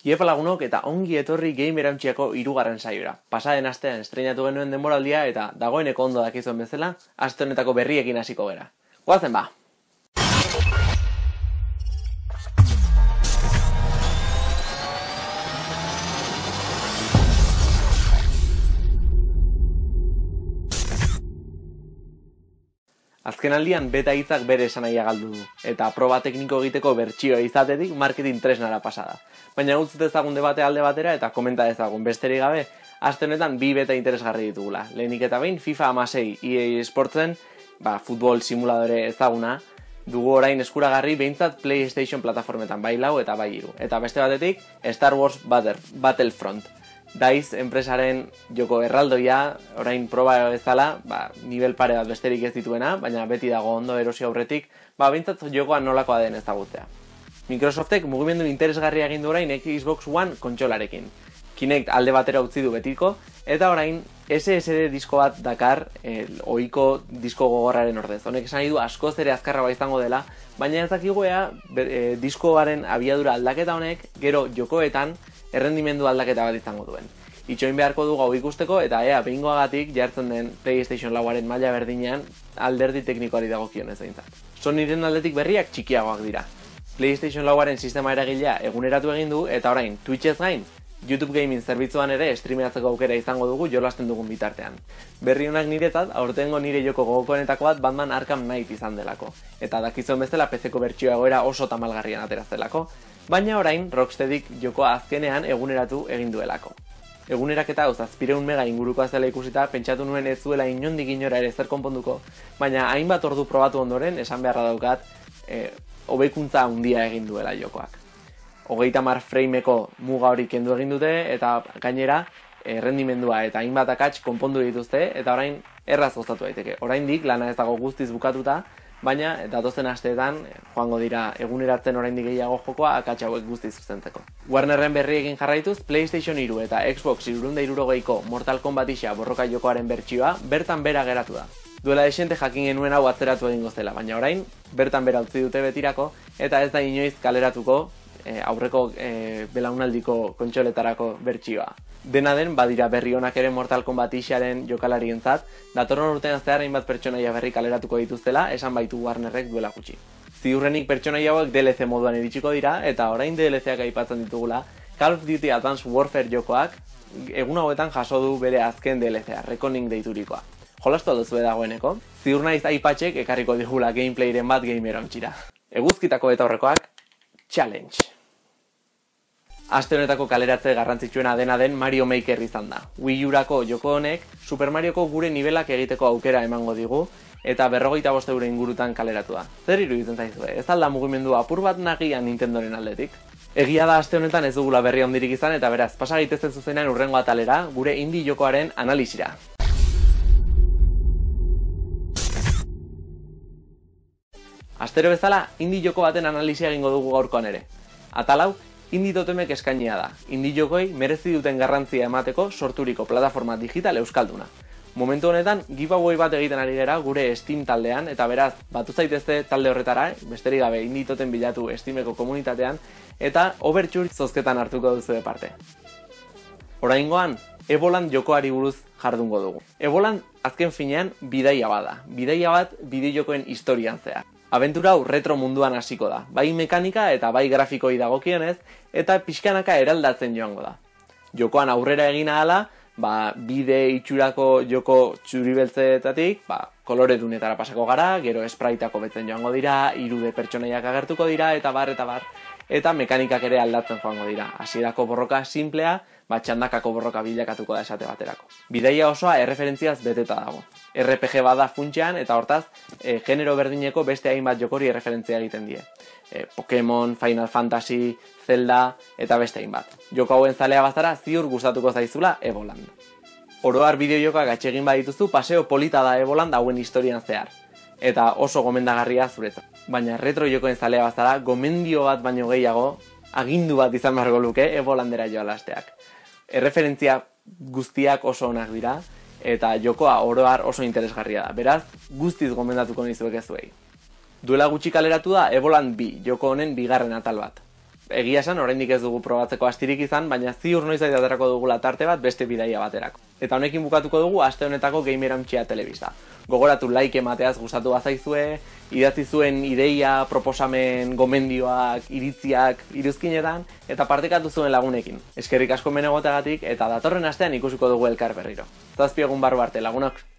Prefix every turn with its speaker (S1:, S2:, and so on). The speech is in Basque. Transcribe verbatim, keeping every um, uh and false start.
S1: Iepa lagunok eta ongi etorri Game Erauntxiako hirugarren saiora. Pasaden astean estreinatu genuen denboraldia eta dagoeneko ondo dakizuen bezala, aste honetako berriekin hasiko gera. Goazen ba! Azkenaldian beta hitzak bere esanahia galdu du, eta proba tekniko egiteko bertsioa izatetik marketing tresnara pasada. Baina utz dezagun debate alde batera eta komenta dezagun besterik gabe, aste honetan bi beta interesgarri ditugula. Lehenik eta behin FIFA hamasei E A Sportsen, ba, futbol simuladore ezaguna, dugu orain eskuragarri behintzat PlayStation plataformetan bai lau eta bai hiru. Eta beste batetik Star Wars Battlefront. DICE enpresaren joko erraldoia, orain proba bezala, ba, nivel pare bat besterik ez dituena, baina beti dago ondo erosi aurretik, ba, behintzat jokoa nolakoa den ezagutzea. Microsoftek mugimendu interesgarria egin du orain Xbox One kontsolarekin. Kinect alde batera utzi du betiko, eta orain S S D disko bat dakar eh, ohiko disko gogorraren ordez. Honek esan nahi du askoz ere azkarragoa izango dela, baina ez dakigu ea eh, diskoaren abiadura aldaketa honek gero jokoetan errendimendu aldaketa bat izango duen. Itxoin beharko du gau ikusteko eta ea behingoagatik jartzen den PlayStation lauaren maila berdinean alderdi teknikoari dagokionez behintzat. Sonyren aldetik berriak txikiagoak dira. PlayStation lauaren sistema eragilea eguneratu egin du eta orain Twitchez gain YouTube Gaming zerbitzuan ere streameatzeko aukera izango dugu jolasten dugun bitartean. Berri honak niretzat, aurtengo nire joko gogokoenetako bat Batman Arkham Knight izan delako. Eta dakizuen bezala P C-ko bertsioa egoera oso tamalgarrian ateraztelako. Baina orain Rocksteadik jokoa azkenean eguneratu egin duelako. Eguneraketa hau zazpiehun mega ingurukoa zela ikusita, pentsatu nuen ez zuela inondik inora ere zer konponduko, baina hainbat ordu probatu ondoren, esan beharra daukat, e, hobekuntza handia egin duela jokoak. Hogeita hamar frameko muga hori kendu egin dute, eta gainera, errendimendua eta hainbat akats konpondu dituzte, eta orain erraz gozatu daiteke. Oraindik lana ez dago guztiz bukatuta, baina datozen asteetan joango dira eguneratzen oraindik gehiago jokoa akats hauek guztiz zuzentzeko. Warnerren berriekin jarraituz, PlayStation hiru eta Xbox hirurehun eta hirurogeiko Mortal Kombat isa borroka jokoaren bertsioa bertan bera geratu da. Duela desente jakin genuen hau atzeratu egingo zela, baina orain bertan bera utzi dute betirako eta ez da inoiz kaleratuko e, aurreko e, belaunaldiko kontsoletarako bertsioa. Dena den, badira berri honak ere Mortal Kombat isaren jokalarientzat, datorren urtean zehar hainbat pertsonaia berri kaleratuko dituztela, esan baitu Warnerrek duela gutxi. Ziurrenik pertsonaia hauek D L C moduan iritsiko dira, eta orain D L C-ak aipatzen ditugula, Call of Duty Advanced Warfare jokoak egun hauetan jaso du bere azken D L C-a, Reckoning deiturikoa. Jolastu duzu dagoeneko, ziur naiz aipatxek ekarriko digula gameplayren bat Game Erauntxira. Eguzkitako eta horrekoak, challenge! Aste honetako kaleratze garrantzitsuena dena den Mario Maker izan da. Wii U-rako joko honek Super Marioko gure nivelak egiteko aukera emango digu eta berrogeita bost euro ingurutan kaleratu da. Zer iruditzen zaizue? Ez alda mugimendu apur bat nagia Nintendoren aldetik? Egia da aste honetan ez dugula berri handirik izan eta beraz, pasa gaitezen zuzenean urrengo atalera gure indie jokoaren analisira. Astero bezala, indie joko baten analisia egingo dugu gaurkoan ere. Atalau, indie totemek eskainia da. Indie jokoi merezi duten garrantzia emateko sorturiko plataforma digital euskalduna. Momentu honetan, giveaway bat egiten ari gara gure Steam taldean, eta beraz, batu zaitezte talde horretara, besterik gabe indie toten bilatu Steameko komunitatean, eta Overture zozketan hartuko duzu parte. Oraingoan, Eboland jokoari buruz jardungo dugu. Eboland azken finean bidaia bada. Bidaia bat bideojokoen historian zehar. Abentura hau retro munduan hasiko da, bai mekanika eta bai grafikoi dagokionez, eta pixkanaka eraldatzen joango da. Jokoan aurrera egin ahala, ba, bide itxurako joko txuribeltzeetatik, ba, koloredunetara pasako gara, gero spraitako betzen joango dira, irude pertsonaiak agertuko dira, eta bar, eta bar, eta mekanikak ere aldatzen joango dira. Hasierako borroka simplea, ba, txandakako borroka bilakatuko da esate baterako. Bidaia osoa erreferentziaz beteta dago. R P G bada funtsean eta hortaz e, genero berdineko beste hainbat jokori erreferentzia egiten die. E, Pokemon, Final Fantasy, Zelda eta beste hainbat. Joko hauen zalea bazara ziur gustatuko zaizula Eboland. Oroar bideojokoak atsegin badituzu paseo polita da Eboland hauen historian zehar. Eta oso gomendagarria zuretzat. Baina retro jokoen zalea bazara gomendio bat baino gehiago agindu bat izan beharko luke Ebolandera joalasteak. Erreferentzia guztiak oso onak dira, eta jokoa oroar oso interesgarria da. Beraz, guztiz gomendatuko nizuek ez zuei. Duela gutxi kaleratu da Eboland bi, joko honen bigarren atal bat. egia esan, oraindik ez dugu probatzeko astirik izan, baina ziur noiz aterako dugula tarte bat beste bidaia baterako. Eta honekin bukatuko dugu aste honetako Gamer Untxia telebista. Gogoratu like emateaz gustatu bazaizue, idatzi zuen ideia, proposamen, gomendioak, iritziak, iruzkinetan, eta partekatu zuen lagunekin. Eskerrik asko hemen egoteagatik, eta datorren astean ikusiko dugu elkar berriro. Zazpi egun barru arte, lagunok!